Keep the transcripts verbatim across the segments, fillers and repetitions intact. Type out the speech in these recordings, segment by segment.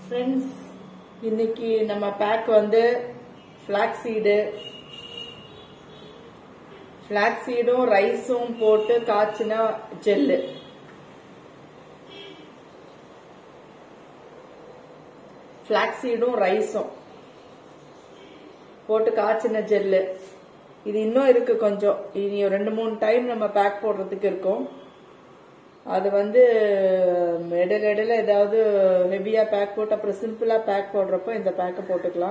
Friends, இன்னைக்கு நம்ம back வந்து ஃபிளாக்ஸீடு ஃபிளாக்ஸீடும் ரைஸும் போட்டு காய்ச்சின ஜெல்லு. ஃபிளாக்ஸீடும் ரைஸும் போட்டு காய்ச்சின ஜெல்லு. இது இன்னும் இருக்கு கொஞ்சம். இனி ரெண்டு மூணு டைம் நம்ம பேக் போடுறதுக்கு இருக்கும். அது வந்து இடையில இடையில ஏதாவது ஹெவியா பேக் போட்டு அப்புறம் சிம்பிளா பேக் போடுறப்போ இந்த பேக்கை போட்டுக்கலாம்.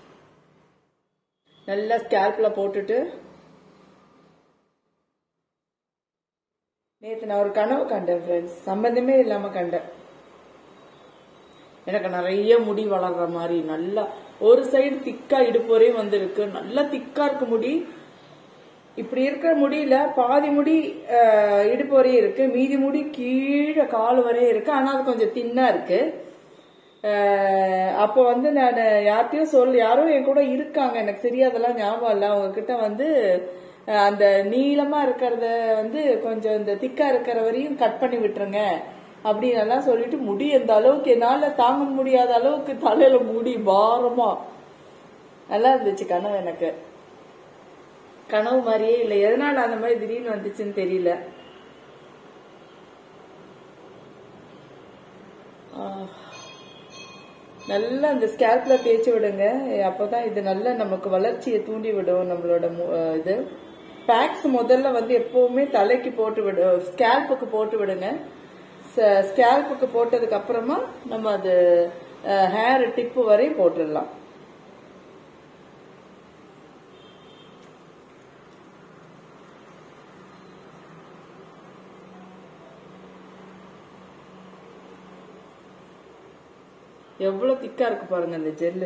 நல்லா ஸ்கேல்ப்ல போட்டுட்டு நேற்று நான் ஒரு கனவு கண்டேன் ஃப்ரெண்ட்ஸ். சம்பந்தமே இல்லாம கண்டேன். எனக்கு நிறைய முடி வளர்ற மாதிரி நல்லா ஒரு சைடு திக்கா இடுப்பு வரையும் வந்து இருக்கு. நல்லா திக்கா இருக்கு முடி. இப்படி இருக்கிற முடியல பாதி முடி இடுப்பு வரையும் இருக்கு, மீதி முடி கீழே கால் வரையும் இருக்கு. ஆனா அது கொஞ்சம் தின்னா இருக்கு. அப்போ வந்து நான் யார்கிட்டயும் சொல்ல, யாரும் என் கூட இருக்காங்க, எனக்கு சரியா அதெல்லாம் ஞாபகம் இல்லை. அவங்க கிட்ட வந்து அந்த நீளமா இருக்கிறத வந்து கொஞ்சம் இந்த திக்கா இருக்கிற வரையும் கட் பண்ணி விட்டுருங்க அப்படின்னு எல்லாம் சொல்லிட்டு, முடி எந்த அளவுக்கு என்னால தாங்க முடியாத அளவுக்கு தலையில முடி பாரமா நல்லா இருந்துச்சு. கனவு எனக்கு கனவு மாதிரியே இல்லை. எதனால அந்த மாதிரி திடீர்னு வந்துச்சுன்னு தெரியல. நல்லா அந்த ஸ்கேல்ப்ல தேய்ச்சி விடுங்க. அப்பதான் இது நல்லா நமக்கு வளர்ச்சியை தூண்டி விடும். நம்மளோட இது பேக்ஸ் முதல்ல வந்து எப்பவுமே தலைக்கு போட்டு விடு, ஸ்கேல்புக்கு போட்டு விடுங்க. ஸ்கேல்புக்கு போட்டதுக்கு அப்புறமா நம்ம அது ஹேர் டிப்பு வரையும் போட்டுடலாம். எவ்வளவு திக்கா இருக்கு பாருங்க இந்த ஜெல்லு.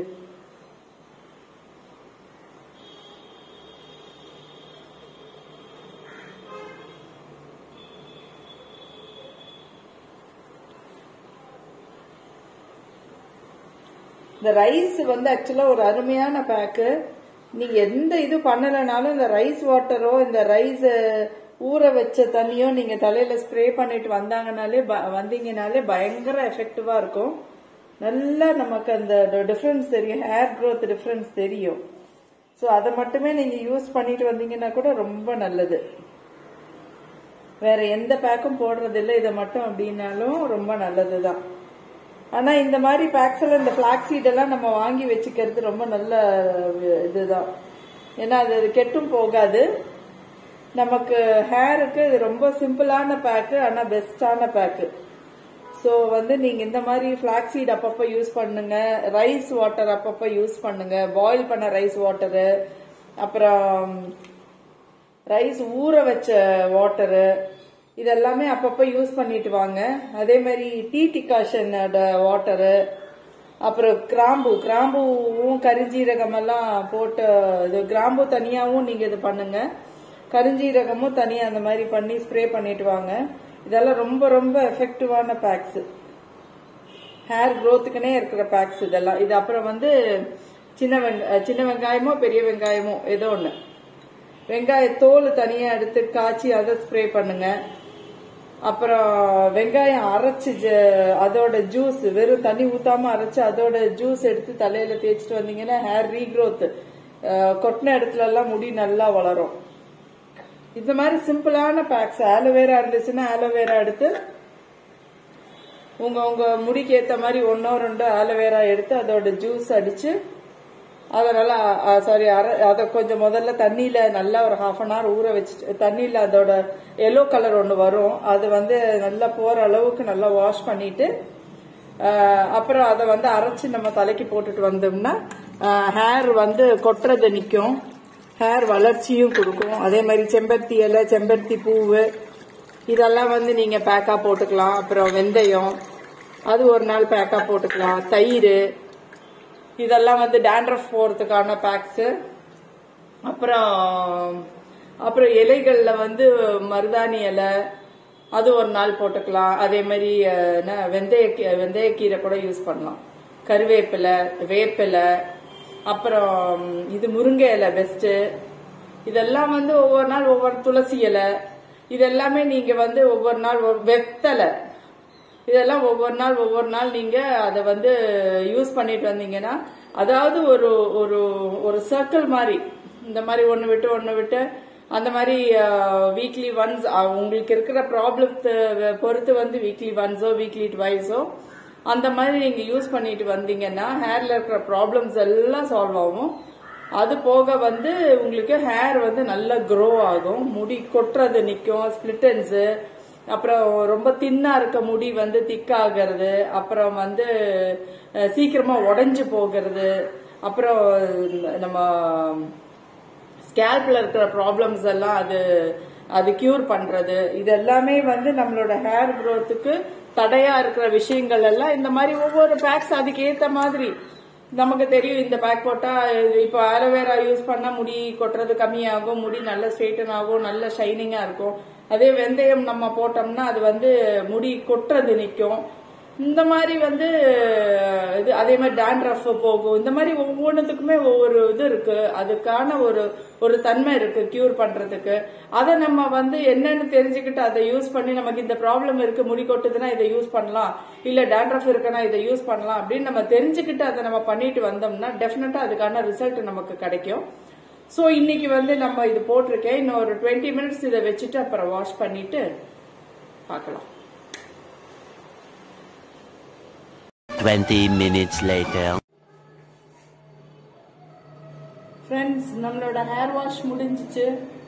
இந்த ரைஸ் வந்து ஆக்சுவலா ஒரு அருமையான பேக்கு. நீங்க எந்த இது பண்ணலனாலும் இந்த ரைஸ் வாட்டரோ இந்த ரைஸ் ஊற வச்ச தண்ணியோ நீங்க தலையில ஸ்ப்ரே பண்ணிட்டு வந்தாங்கனாலே வந்தீங்கனாலே பயங்கர எஃபெக்டிவா இருக்கும். நல்லா நமக்கு அந்த டிஃபரன்ஸ் தெரியும், ஹேர் க்ரோத் டிஃபரன்ஸ் தெரியும். ஸோ அதை மட்டுமே நீங்க யூஸ் பண்ணிட்டு வந்தீங்கன்னா கூட ரொம்ப நல்லது. வேற எந்த பேக்கும் போடுறது இல்லை, இதை மட்டும் அப்படின்னாலும் ரொம்ப நல்லதுதான். ஆனா இந்த மாதிரி பேக்ஸ் எல்லாம் இந்த ஃபிளாக்ஸீட் எல்லாம் நம்ம வாங்கி வச்சுக்கிறது ரொம்ப நல்ல இதுதான். ஏன்னா அது கெட்டும் போகாது. நமக்கு ஹேருக்கு இது ரொம்ப சிம்பிளான பேக்கு, ஆனா பெஸ்டான பேக்கு. ஸோ வந்து நீங்க இந்த மாதிரி ஃபிளாக்ஸீட் அப்பப்போ யூஸ் பண்ணுங்க, ரைஸ் வாட்டர் அப்பப்போ யூஸ் பண்ணுங்க, பாயில் பண்ண ரைஸ் வாட்டரு, அப்புறம் ரைஸ் ஊற வச்ச வாட்டரு, இதெல்லாமே அப்பப்போ யூஸ் பண்ணிட்டு வாங்க. அதே மாதிரி டீ டிகாஷனோட வாட்டரு, அப்புறம் கிராம்பு கிராம்புவும் கரிஞ்சீரகம் எல்லாம் போட்டு இது கிராம்பு தனியாவும் நீங்க இது பண்ணுங்க, கரிஞ்சீரகமும் தனியா அந்த மாதிரி பண்ணி ஸ்ப்ரே பண்ணிட்டு வாங்க. இதெல்லாம் ரொம்ப ரொம்ப எஃபெக்டிவான பேக்ஸ், ஹேர் க்ரோத்துக்குனே இருக்கிற பேக்ஸ் இதெல்லாம். இது அப்புறம் வந்து சின்ன வெங்க சின்ன வெங்காயமோ பெரிய வெங்காயமோ ஏதோ ஒன்று, வெங்காய தோல் தனியா எடுத்து காய்ச்சி அதை ஸ்ப்ரே பண்ணுங்க. அப்புறம் வெங்காயம் அரைச்சு அதோட ஜூஸ், வெறும் தண்ணி ஊத்தாம அரைச்சு அதோட ஜூஸ் எடுத்து தலையில தேய்ச்சிட்டு வந்தீங்கன்னா ஹேர் ரீக்ரோத், கொட்டின இடத்துல எல்லாம் முடி நல்லா வளரும். இந்த மாதிரி சிம்பிளான பேக்ஸ். ஆலோவேரா இருந்துச்சுன்னா ஆலோவேரா எடுத்து உங்க உங்க முடிக்கு ஏத்த மாதிரி ஒன்னோ ரெண்டோ ஆலோவேரா எடுத்து அதோட ஜூஸ் அடிச்சு அதை நல்லா சாரி அதை கொஞ்சம் முதல்ல தண்ணியில நல்லா ஒரு ஹாஃப் அன் ஹவர் ஊற வச்சுட்டு, தண்ணியில அதோட எல்லோ கலர் ஒன்று வரும், அது வந்து நல்லா போற அளவுக்கு நல்லா வாஷ் பண்ணிட்டு அப்புறம் அதை வந்து அரைச்சு நம்ம தலைக்கு போட்டுட்டு வந்தோம்னா ஹேர் வந்து கொட்டுறது நிற்கும், ஹேர் வளர்ச்சியும் கொடுக்கும். அதே மாதிரி செம்பருத்தி இலை, செம்பருத்தி பூவு இதெல்லாம் வந்து நீங்க பேக்கா போட்டுக்கலாம். அப்புறம் வெந்தயம் அது ஒரு நாள் பேக்கா போட்டுக்கலாம். தயிர் இதெல்லாம் வந்து டேண்ட்ரஃப் போறதுக்கான பேக்ஸ். அப்புறம் அப்புறம் இலைகள்ல வந்து மருதாணி இலை அது ஒரு நாள் போட்டுக்கலாம். அதே மாதிரி வெந்தய வெந்தயக்கீரை கூட யூஸ் பண்ணலாம். கருவேப்பிலை, வேப்பிலை, அப்புறம் இது முருங்கை இலை பெஸ்ட். இதெல்லாம் வந்து ஒவ்வொரு நாள் ஒவ்வொரு துளசி இலை, இதெல்லாமே நீங்க வந்து ஒவ்வொரு நாள் வெத்தலை இதெல்லாம் ஒவ்வொரு நாள் ஒவ்வொரு நாள் நீங்க அதை வந்து யூஸ் பண்ணிட்டு வந்தீங்கன்னா, அதாவது ஒரு ஒரு ஒரு சர்க்கிள் மாதிரி, இந்த மாதிரி ஒன்னு விட்டு ஒன்னு விட்டு அந்த மாதிரி வீக்லி ஒன்ஸ் உங்களுக்கு இருக்கிற ப்ராப்ளத்தை பொறுத்து வந்து வீக்லி ஒன்ஸோ வீக்லி ட்வைஸோ அந்த மாதிரி நீங்க யூஸ் பண்ணிட்டு வந்தீங்கன்னா ஹேர்ல இருக்கிற ப்ராப்ளம்ஸ் எல்லாம் சால்வ் ஆகும். அது போக வந்து உங்களுக்கு ஹேர் வந்து நல்லா க்ரோ ஆகும், முடி கொட்டுறது நிற்கும், ஸ்பிளிட்டன்ஸ், அப்புறம் ரொம்ப தின்னா இருக்க முடி வந்து திக்காகிறது, அப்புறம் வந்து சீக்கிரமா உடைஞ்சு போகிறது, அப்புறம் நம்ம ஸ்கேல்ப்ல இருக்கிற ப்ராப்ளம்ஸ் எல்லாம் அது அது கியூர் பண்றது, இது எல்லாமே வந்து நம்மளோட ஹேர் க்ரோத்துக்கு தடையா இருக்கிற விஷயங்கள் எல்லாம் இந்த மாதிரி ஒவ்வொரு பேக்ஸ் அதுக்கு ஏத்த மாதிரி நமக்கு தெரியும். இந்த பேக் போட்டா இப்போ ஆலோவேரா யூஸ் பண்ணா முடி கொட்டுறது கம்மியாகும், முடி நல்ல ஸ்ட்ரெயிட்டன் ஆகும், நல்ல ஷைனிங்கா இருக்கும். அதே வெந்தயம் நம்ம போட்டோம்னா அது வந்து முடி கொட்டுறது நிற்கும். இந்த மாதிரி வந்து இது அதே மாதிரி டாண்ட்ரஃப் போகும். இந்த மாதிரி ஒவ்வொன்றுத்துக்குமே ஒவ்வொரு இது இருக்கு, அதுக்கான ஒரு ஒரு தன்மை இருக்கு கியூர் பண்றதுக்கு. அதை நம்ம வந்து என்னன்னு தெரிஞ்சுக்கிட்டு அதை யூஸ் பண்ணி நமக்கு இந்த ப்ராப்ளம் இருக்கு, முடி கொட்டுதுன்னா இதை யூஸ் பண்ணலாம், இல்ல டாண்ட்ரஃப் இருக்குன்னா இதை யூஸ் பண்ணலாம் அப்படின்னு நம்ம தெரிஞ்சுக்கிட்டு அதை நம்ம பண்ணிட்டு வந்தோம்னா டெஃபினட்டா அதுக்கான ரிசல்ட் நமக்கு கிடைக்கும். ஸோ இன்னைக்கு வந்து நம்ம இது போட்டிருக்கேன். இன்னும் ஒரு டுவெண்ட்டி மினிட்ஸ் இதை வச்சுட்டு அப்புறம் வாஷ் பண்ணிட்டு பார்க்கலாம். twenty minutes later. ஃப்ரெண்ட்ஸ், நம்மளோட ஹேர் வாஷ் முடிஞ்சிச்சு.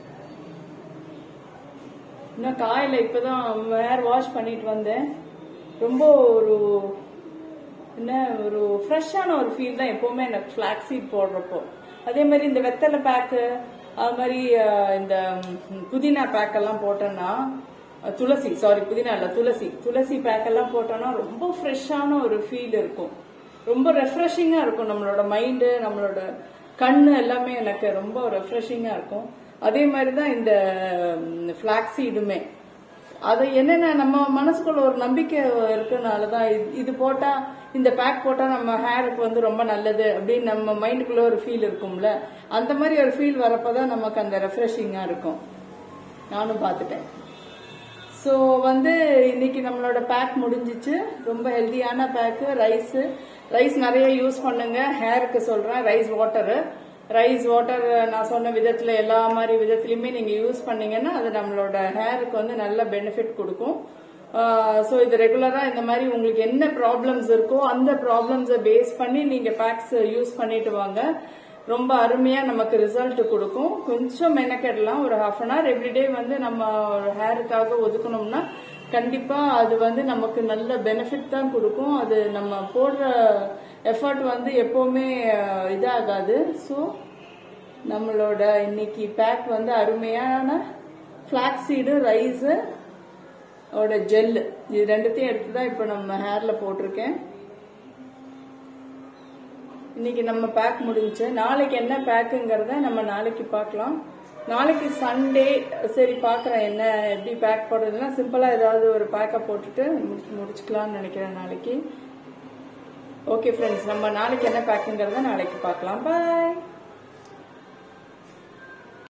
இன்னும் காயில இப்பதான் ஹேர் வாஷ் பண்ணிட்டு வந்தேன். ரொம்ப ஒரு என்ன ஒரு ஃப்ரெஷ்ஷான ஒரு ஃபீல் தான் எப்பவுமே எனக்கு ஃபிளாக்ஸீட் போடுறப்போ. அதே மாதிரி இந்த வெத்தலை பேக்கு, அது மாதிரி இந்த புதினா பேக் எல்லாம் போட்டோன்னா, துளசி சாரி புதினா இல்ல துளசி துளசி பேக் எல்லாம் போட்டோம்னா ரொம்ப ஃப்ரெஷ்ஷான ஒரு ஃபீல் இருக்கும், ரொம்ப ரெஃப்ரெஷிங்கா இருக்கும். நம்மளோட மைண்டு, நம்மளோட கண்ணு எல்லாமே எனக்கு ரொம்ப ரெஃப்ரெஷிங்கா இருக்கும். அதே மாதிரிதான் இந்த ஃபிளாக்ஸீடுமே. அது என்னன்னா நம்ம மனசுக்குள்ள ஒரு நம்பிக்கை இருக்கனாலதான் இது போட்டா, இந்த பேக் போட்டா நம்ம ஹேருக்கு வந்து ரொம்ப நல்லது அப்படின்னு நம்ம மைண்டுக்குள்ள ஒரு ஃபீல் இருக்கும்ல, அந்த மாதிரி ஒரு ஃபீல் வரப்பதான் நமக்கு அந்த ரெஃப்ரெஷிங்கா இருக்கும். நானும் பார்த்துட்டேன். ஸோ வந்து இன்னைக்கு நம்மளோட பேக் முடிஞ்சிச்சு. ரொம்ப ஹெல்தியான பேக்கு. ரைஸ் ரைஸ் நிறைய யூஸ் பண்ணுங்க. ஹேருக்கு சொல்றேன், ரைஸ் வாட்டரு ரைஸ் வாட்டர் நான் சொன்ன விதத்துல எல்லா மாதிரி விதத்திலயுமே நீங்க யூஸ் பண்ணீங்கன்னா அது நம்மளோட ஹேருக்கு வந்து நல்ல பெனிஃபிட் கொடுக்கும். ஸோ இது ரெகுலரா இந்த மாதிரி உங்களுக்கு என்ன ப்ராப்ளம்ஸ் இருக்கோ அந்த ப்ராப்ளம்ஸை பேஸ் பண்ணி நீங்க பேக்ஸ் யூஸ் பண்ணிட்டு வாங்க. ரொம்ப அருமையா நமக்கு ரிசல்ட் கொடுக்கும். கொஞ்சம் மெனக்கெடலாம், ஒரு ஹாஃப் அன் ஹவர் எவ்ரிடே வந்து நம்ம ஹேருக்காக ஒதுக்கணும்னா கண்டிப்பா அது வந்து நமக்கு நல்ல பெனிஃபிட் தான் கொடுக்கும். அது நம்ம போடுற எஃபர்ட் வந்து எப்பவுமே இதாகாது. ஸோ நம்மளோட இன்னைக்கு பேக் வந்து அருமையான ஃபிளாக்ஸீடு, ரைஸ் ஓட ஜெல், இது ரெண்டுத்தையும் எடுத்து தான் இப்போ நம்ம ஹேர்ல போட்டிருக்கேன். இன்னைக்கு நம்ம பேக் முடிஞ்சு. நாளைக்கு என்ன பேக்குங்கிறத நம்ம நாளைக்கு பார்க்கலாம். நாளைக்கு சண்டே. சரி பார்க்குறேன் என்ன எப்படி பேக் போடுறதுன்னா, சிம்பிளா ஏதாவது ஒரு பேக்கை போட்டுட்டு முடிச்சு முடிச்சுக்கலாம்னு நினைக்கிறேன் நாளைக்கு. ஓகே ஃப்ரெண்ட்ஸ், நம்ம நாளைக்கு என்ன பேக்குங்கிறத நாளைக்கு பார்க்கலாம். பாய்.